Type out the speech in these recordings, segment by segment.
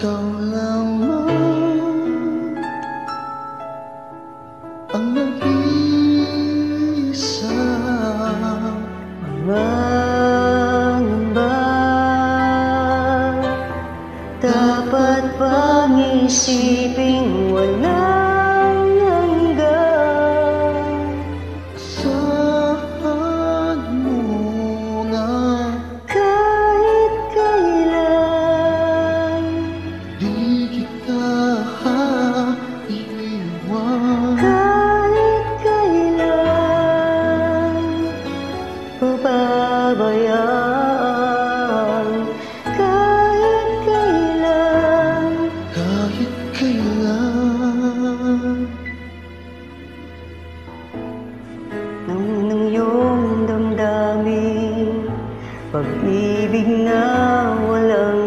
ikaw lamang ang nag-iisa. Mangamba, dapat bang isiping walang hanggan? Asahan mo na kahit kailan di kita iiwan. kahit kailan pababayaan, kahit kailan, Kahit kailan ng iyong damdamin, pag-ibig na walang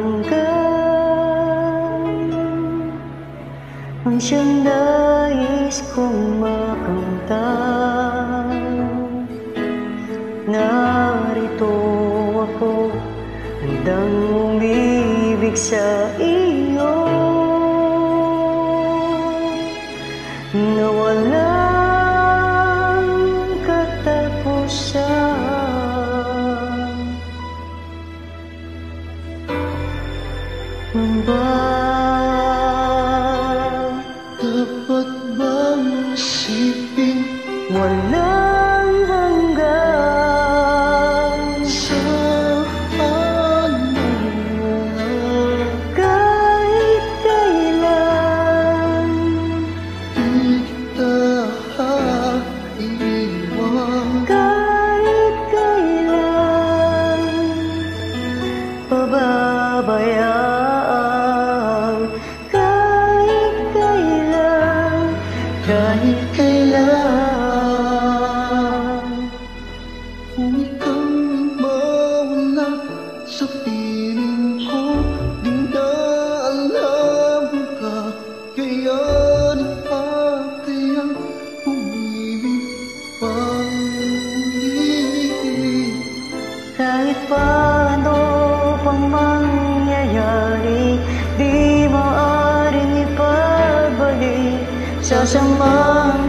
hanggan, ang siyang nais kong makamtan. Narito ako, handang umibig sa iyo, na walang katapusan. dapat bang isipin Walang hanggan, saan mo na kahit kailan, di kita iiwan. kahit kailan, pababayaan, kahit kailan, kahit kailan. Kung ikaw mawala sa piling ko, di na alam ka kaya kayang umibig pang umibig. Kahit paano pang mangyayari, di maaaring ipabalik sa samang